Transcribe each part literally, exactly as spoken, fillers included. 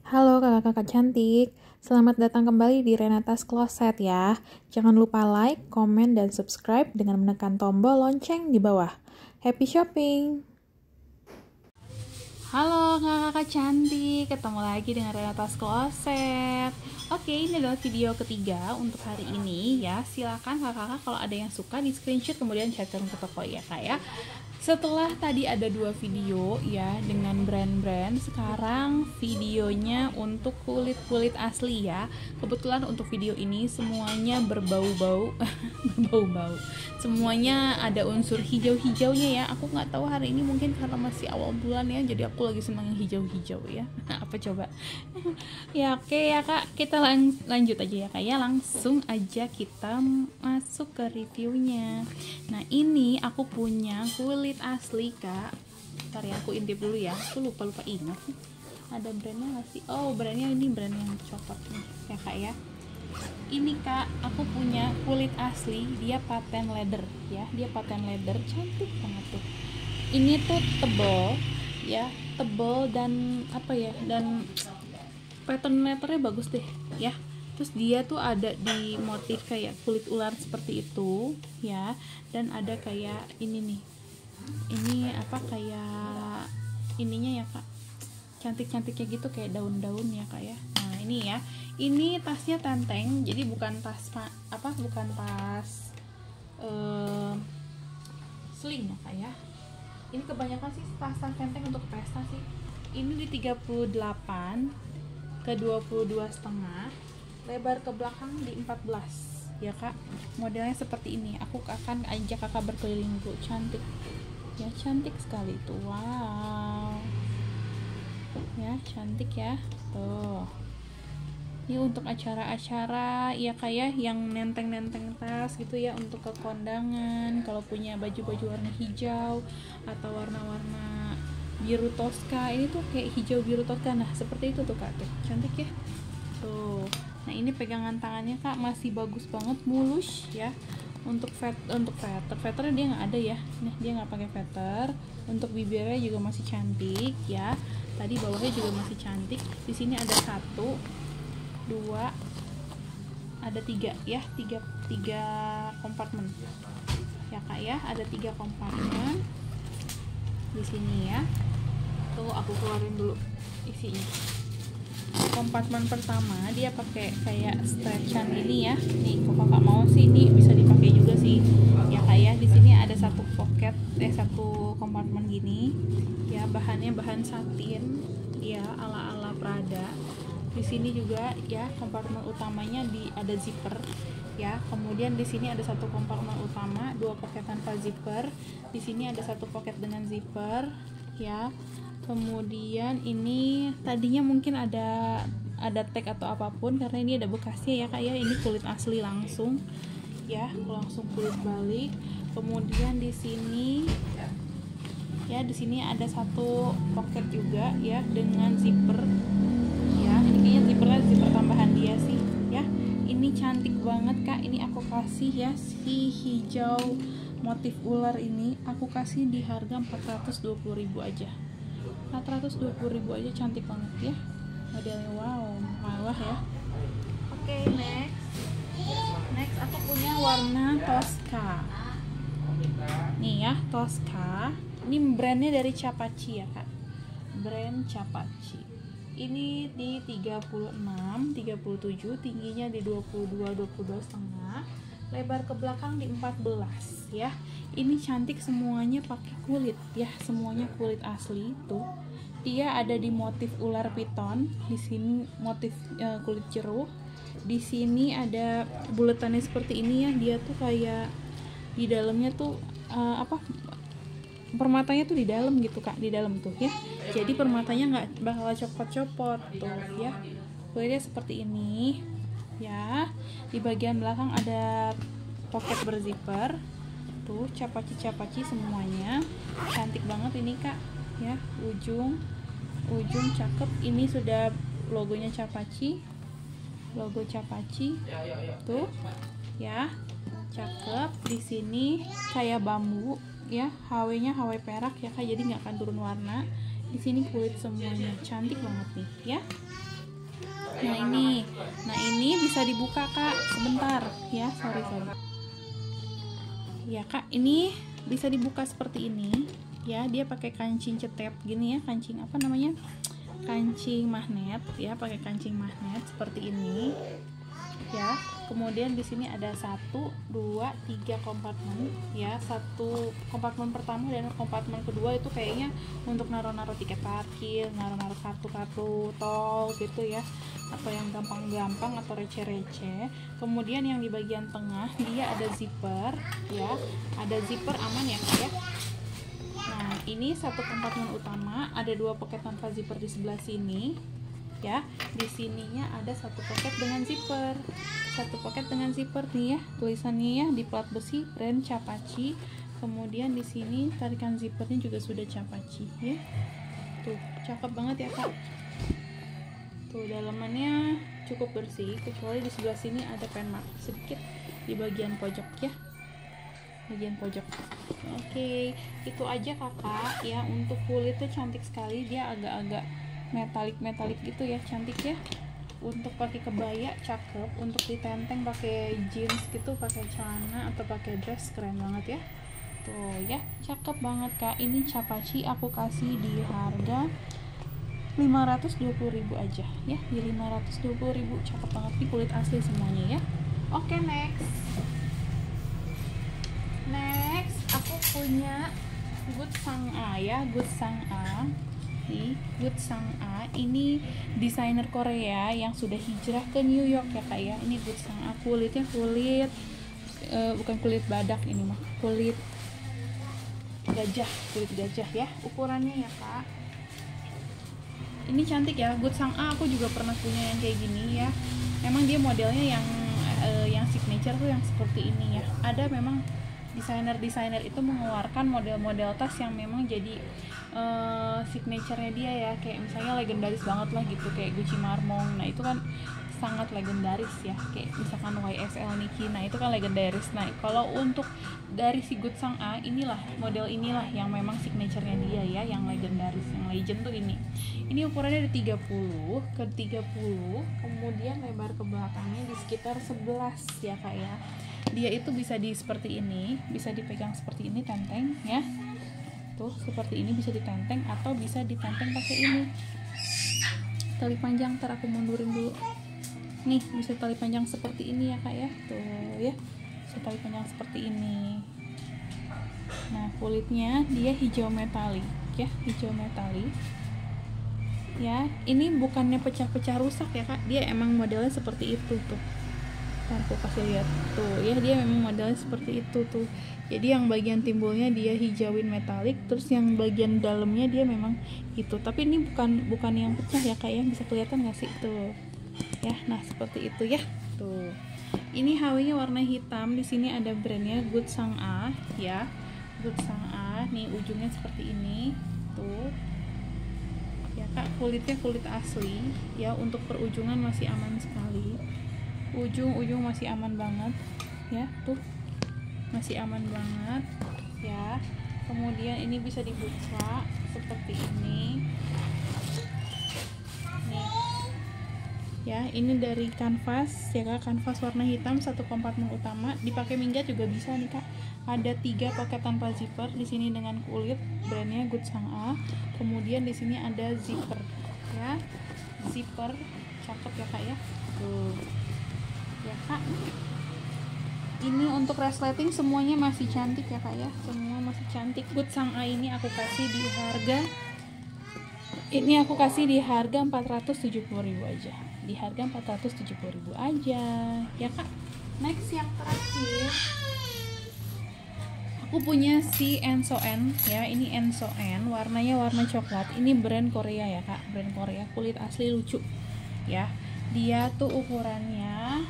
Halo kakak-kakak cantik, selamat datang kembali di Renatas Closet ya. Jangan lupa like, komen, dan subscribe dengan menekan tombol lonceng di bawah. Happy shopping! Halo kakak-kakak cantik, ketemu lagi dengan Renatas Closet. Oke, ini adalah video ketiga untuk hari ini ya. Silakan kakak-kakak kalau ada yang suka di screenshot kemudian chatkan ke toko ya kak ya. Setelah tadi ada dua video ya dengan brand-brand, sekarang videonya untuk kulit-kulit asli ya. Kebetulan untuk video ini semuanya berbau-bau, berbau-bau. Semuanya ada unsur hijau-hijaunya ya. Aku nggak tahu hari ini mungkin karena masih awal bulan ya, jadi aku lagi senang yang hijau-hijau ya. Apa coba? Ya oke ya kak, kita lang- lanjut aja ya kak ya. Langsung aja kita masuk ke reviewnya. Nah ini aku punya kulit asli kak. Ntar ya aku intip dulu ya, aku lupa lupa ingat ada brandnya nggak sih. Oh brandnya ini brand yang coklat nih ya kak ya. Ini kak, aku punya kulit asli, dia patent leather ya, dia patent leather, cantik banget tuh. Ini tuh tebel ya, tebel dan apa ya, dan pattern letternya bagus deh ya. Terus dia tuh ada di motif kayak kulit ular seperti itu ya, dan ada kayak ini nih, ini apa kayak ininya ya kak, cantik-cantiknya gitu kayak daun-daun ya kak ya. Nah ini ya, ini tasnya tenteng, jadi bukan tas apa bukan tas uh, sling ya kak ya. Ini kebanyakan sih tas-tas tenteng untuk pesta sih. Ini di tiga puluh delapan ke dua puluh dua setengah, lebar ke belakang di empat belas ya kak. Modelnya seperti ini, aku akan ajak kakak berkeliling dulu. Cantik ya, cantik sekali itu, wow ya, cantik ya tuh. Ini untuk acara-acara ya kayak yang nenteng-nenteng tas gitu ya, untuk ke kondangan kalau punya baju-baju warna hijau atau warna-warna biru toska. Ini tuh kayak hijau biru toska, nah seperti itu tuh kak, tuh cantik ya tuh. Nah ini pegangan tangannya kak masih bagus banget, mulus ya. Untuk vet untuk feather feathernya dia nggak ada ya, nih dia nggak pakai feather. Untuk bibirnya juga masih cantik ya, tadi bawahnya juga masih cantik. Di sini ada satu dua ada tiga ya, tiga tiga kompartemen ya kak ya, ada tiga kompartemen di sini ya. Tuh aku keluarin dulu isinya. Kompartemen pertama dia pakai kayak stretchan ini ya. Nih kalau kakak mau sih ini bisa dipakai juga sih ya kak ya. Di sini ada satu pocket eh satu kompartemen gini ya, bahannya bahan satin ya, ala-ala Prada. Di sini juga ya kompartemen utamanya di ada zipper ya. Kemudian di sini ada satu kompartemen utama, dua pocket tanpa zipper. Di sini ada satu pocket dengan zipper ya. Kemudian ini tadinya mungkin ada ada tag atau apapun karena ini ada bekasnya ya kak ya. Ini kulit asli langsung ya, langsung kulit balik. Kemudian di sini ya, di sini ada satu pocket juga ya dengan zipper ya. Ini kayaknya zippernya zipper tambahan dia sih ya. Ini cantik banget kak, ini aku kasih ya, si hijau motif ular ini aku kasih di harga empat ratus dua puluh ribu aja. empat ratus dua puluh ribu aja, cantik banget ya modelnya, wow mewah ya. Oke okay, next next aku punya warna Tosca nih ya, Tosca ini brandnya dari Capaci ya kak, brand Capaci. Ini di tiga puluh enam tiga puluh tujuh, tingginya di dua puluh dua dua puluh dua setengah, lebar ke belakang di empat belas ya. Ini cantik, semuanya pakai kulit ya, semuanya kulit asli tuh. Dia ada di motif ular piton, di sini motif uh, kulit jeruk. Di sini ada buletannya seperti ini ya, dia tuh kayak di dalamnya tuh uh, apa permatanya tuh di dalam gitu kak, di dalam tuh ya. Jadi permatanya nggak bakal copot-copot tuh ya. Kulitnya seperti ini ya. Di bagian belakang ada pocket berzipper tuh, capaci-capaci semuanya, cantik banget ini kak ya. Ujung ujung cakep, ini sudah logonya Capaci, logo Capaci tuh ya, cakep. Di sini kayak bambu ya, H W-nya H W perak ya kak, jadi nggak akan turun warna. Di sini kulit semuanya, cantik banget nih ya. Nah ini, nah ini bisa dibuka kak, sebentar ya, sorry sorry. Ya kak, ini bisa dibuka seperti ini ya, dia pakai kancing cetep gini ya, kancing apa namanya, kancing magnet ya, pakai kancing magnet seperti ini ya. Kemudian di sini ada satu, dua, tiga kompartemen ya. Satu kompartemen pertama dan kompartemen kedua itu kayaknya untuk naruh-naruh tiket parkir, naruh-naruh kartu-kartu tol gitu ya, atau yang gampang-gampang atau receh-receh. Kemudian yang di bagian tengah dia ada zipper ya, ada zipper aman ya kak ya. Nah ini satu kompartemen utama, ada dua poket tanpa zipper di sebelah sini ya. Di sininya ada satu poket dengan zipper, satu poket dengan zipper nih ya, tulisannya ya di plat besi brand Capaci. Kemudian di sini tarikan zippernya juga sudah Capaci ya. Tuh cakep banget ya kak. Tuh dalamannya cukup bersih, kecuali di sebelah sini ada penmark sedikit di bagian pojok ya, bagian pojok. Oke, itu aja kakak ya. Untuk kulitnya cantik sekali, dia agak-agak metalik-metalik gitu ya, cantik ya. Untuk pakai kebaya cakep, untuk ditenteng pakai jeans gitu, pakai celana atau pakai dress keren banget ya. Tuh ya, cakep banget kak. Ini Capaci aku kasih di harga lima ratus dua puluh ribu aja ya, di lima ratus dua puluh ribu. Cakep banget nih, kulit asli semuanya ya. Oke, next. Next, aku punya Good Sang A ya, Good Sang A. Nih, Good Sang A ini desainer Korea yang sudah hijrah ke New York ya kak ya. Ini Good Sang A, kulitnya kulit uh, bukan kulit badak, ini mah kulit gajah, kulit gajah ya ukurannya ya kak. Ini cantik ya, Good Sang A aku juga pernah punya yang kayak gini ya. Memang dia modelnya yang uh, yang signature tuh yang seperti ini ya. Ada memang desainer-desainer itu mengeluarkan model-model tas yang memang jadi uh, signature-nya dia ya, kayak misalnya legendaris banget lah gitu, kayak Gucci Marmong. Nah itu kan sangat legendaris ya, kayak misalkan Y S L Niki, nah itu kan legendaris. Nah kalau untuk dari si Good Sang A, inilah model inilah yang memang signature-nya dia ya, yang legendaris, yang legend tuh ini. Ini ukurannya dari tiga puluh ke tiga puluh, kemudian lebar ke belakangnya di sekitar sebelas ya kak ya. Dia itu bisa di seperti ini, bisa dipegang seperti ini, tenteng ya. Tuh seperti ini bisa ditenteng, atau bisa ditenteng pakai ini tali panjang. Ntar aku mundurin dulu. Nih bisa tali panjang seperti ini ya kak ya. Tuh ya, bisa tali panjang seperti ini. Nah kulitnya dia hijau metalik ya, hijau metalik ya. Ini bukannya pecah-pecah rusak ya kak, dia emang modelnya seperti itu tuh. Ntar aku kasih lihat tuh ya, dia memang modelnya seperti itu tuh. Jadi yang bagian timbulnya dia hijauin metalik, terus yang bagian dalamnya dia memang itu. Tapi ini bukan bukan yang pecah ya kak ya, bisa kelihatan nggak sih tuh ya. Nah seperti itu ya tuh. Ini H W-nya warna hitam, di sini ada brandnya Good Sang A ya, Good Sang A. Nih ujungnya seperti ini tuh ya kak, kulitnya kulit asli ya. Untuk perujungan masih aman sekali, ujung-ujung masih aman banget ya, tuh masih aman banget ya. Kemudian ini bisa dibuka seperti ini nih ya. Ini dari kanvas ya kak, kanvas warna hitam, satu kompartemen utama, dipakai minggat juga bisa nih kak. Ada tiga poket tanpa zipper di sini dengan kulit brandnya Good Sang A. Kemudian di sini ada zipper ya, zipper cakep ya kak ya tuh ya kak. Ini untuk resleting semuanya masih cantik ya kak ya, semua masih cantik. Good Sang A ini aku kasih di harga ini aku kasih di harga empat ratus tujuh puluh ribu aja, di harga empat ratus tujuh puluh ribu aja ya kak. Next yang terakhir aku punya si Enso N ya. Ini Enso N, warnanya warna coklat. Ini brand Korea ya kak, brand Korea, kulit asli lucu ya. Dia tuh ukurannya,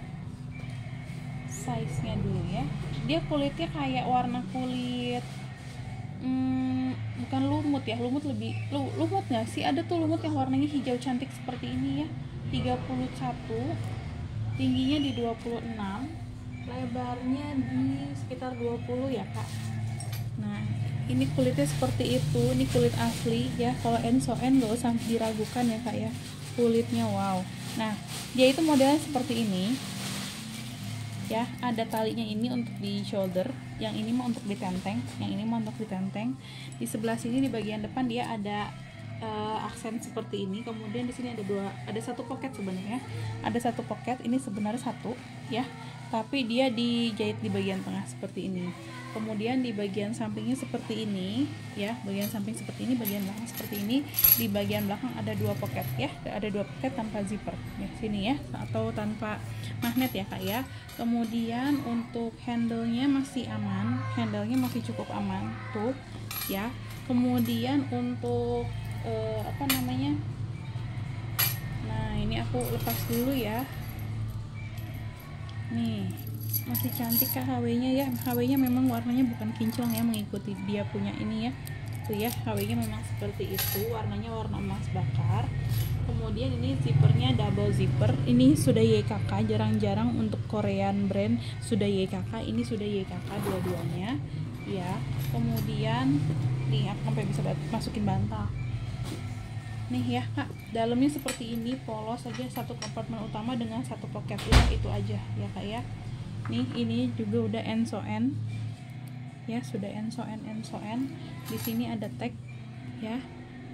size-nya dulu ya, dia kulitnya kayak warna kulit hmm, bukan lumut ya, lumut lebih lu, lumut nggak sih, ada tuh lumut yang warnanya hijau cantik seperti ini ya. Tiga puluh satu, tingginya di dua puluh enam, lebarnya di sekitar dua puluh ya kak. Nah ini kulitnya seperti itu, ini kulit asli ya. Kalau Enso N gak usah diragukan ya kak ya, kulitnya wow. Nah, dia itu modelnya seperti ini ya, ada talinya ini untuk di shoulder, yang ini mau untuk ditenteng, yang ini mau untuk ditenteng. Di sebelah sini di bagian depan dia ada uh, aksen seperti ini. Kemudian di sini ada dua, ada satu pocket sebenarnya, ada satu pocket. Ini sebenarnya satu ya, tapi dia dijahit di bagian tengah seperti ini. Kemudian di bagian sampingnya seperti ini ya, bagian samping seperti ini, bagian belakang seperti ini. Di bagian belakang ada dua pocket ya, ada dua pocket tanpa zipper ya, sini ya, atau tanpa magnet ya kak ya. Kemudian untuk handle-nya masih aman, handle-nya masih cukup aman tuh ya. Kemudian untuk eh, apa namanya, nah ini aku lepas dulu ya. Nih masih cantik kak H W-nya ya. H W-nya memang warnanya bukan kinclong ya, mengikuti dia punya ini ya. Tuh ya, H W-nya memang seperti itu, warnanya warna emas bakar. Kemudian ini zippernya double zipper. Ini sudah Y K K, jarang-jarang untuk Korean brand sudah Y K K. Ini sudah Y K K dua-duanya ya. Kemudian nih aku sampai bisa masukin bantal. Nih ya kak, dalamnya seperti ini, polos aja, satu kompartemen utama dengan satu pocket, udah itu aja ya kak ya. Nih ini juga udah end so end ya, sudah end so end end so end. Di sini ada tag ya,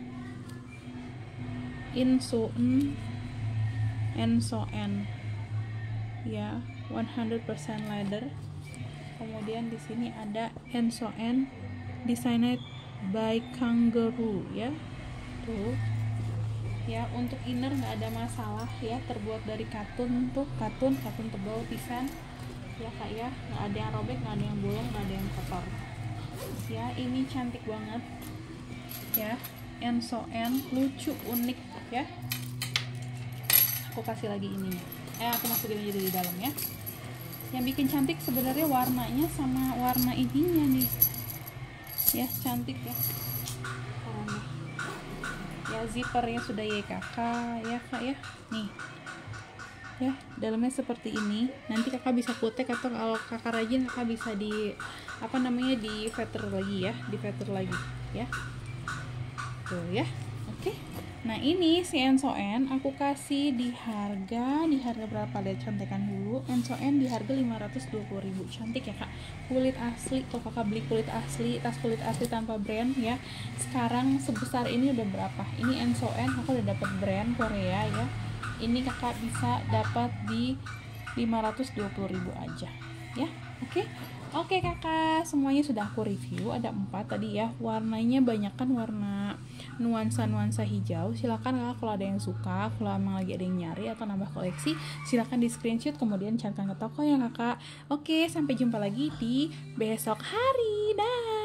in so end end so end ya, one hundred percent leather. Kemudian di sini ada end so end designed by Kangaroo ya, tuh ya. Untuk inner nggak ada masalah ya, terbuat dari katun tuh, katun katun tebal pisan ya kak ya, nggak ada yang robek, nggak ada yang bolong, nggak ada yang kotor ya. Ini cantik banget ya, end so end, lucu, unik ya. Aku kasih lagi ininya, eh aku masukin aja di dalam ya. Yang bikin cantik sebenarnya warnanya sama warna ininya nih ya, cantik ya. Karena ya zippernya sudah Y K K ya kak ya. Nih ya, dalamnya seperti ini. Nanti kakak bisa kutek, atau kalau kakak rajin kakak bisa di apa namanya, di feather lagi ya, di feather lagi ya, tuh ya. Oke, nah ini si end so end aku kasih di harga, di harga berapa, lihat contekan dulu. End so end di harga lima ratus dua puluh ribu. Cantik ya kak, kulit asli. Kalau kakak beli kulit asli, tas kulit asli tanpa brand ya, sekarang sebesar ini udah berapa? Ini end so end aku udah dapat brand Korea ya. Ini kakak bisa dapat di lima ratus dua puluh ribu aja ya. Oke oke kakak, semuanya sudah aku review. Ada empat tadi ya, warnanya banyak kan warna nuansa-nuansa hijau. Silakan kakak kalau ada yang suka, kalau emang lagi ada yang nyari atau nambah koleksi, silakan di screenshot kemudian cantumkan ke toko ya kakak. Oke, sampai jumpa lagi di besok hari. Dah.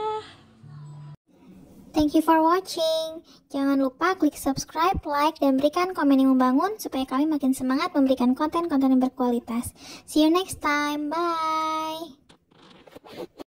Thank you for watching. Jangan lupa klik subscribe, like, dan berikan komen yang membangun supaya kami makin semangat memberikan konten-konten yang berkualitas. See you next time. Bye.